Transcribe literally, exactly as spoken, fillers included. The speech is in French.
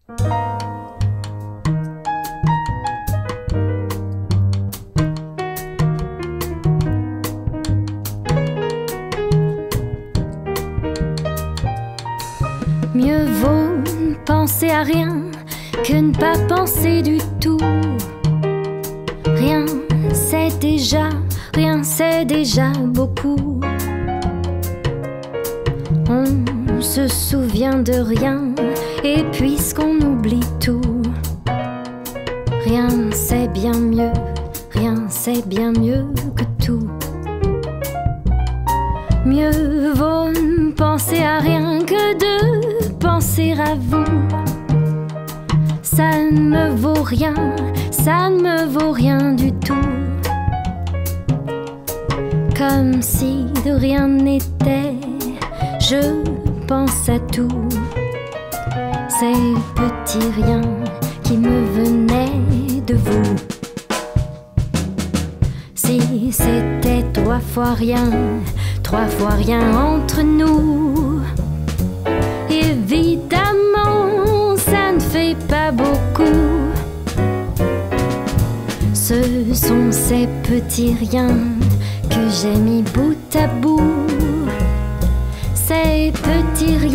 Mieux vaut penser à rien que ne pas penser du tout. Rien c'est déjà, rien c'est déjà beaucoup. On se souvient de rien et puisqu'on oublie tout, rien c'est bien mieux, rien c'est bien mieux que tout. Mieux vaut ne penser à rien que de penser à vous. Ça ne me vaut rien, ça ne me vaut rien du tout. Comme si de rien n'était, je pense à tout. Ces petits riens qui me venaient de vous. Si c'était trois fois rien, trois fois rien entre nous, évidemment ça ne fait pas beaucoup. Ce sont ces petits riens que j'ai mis bout à bout. Ces petits riens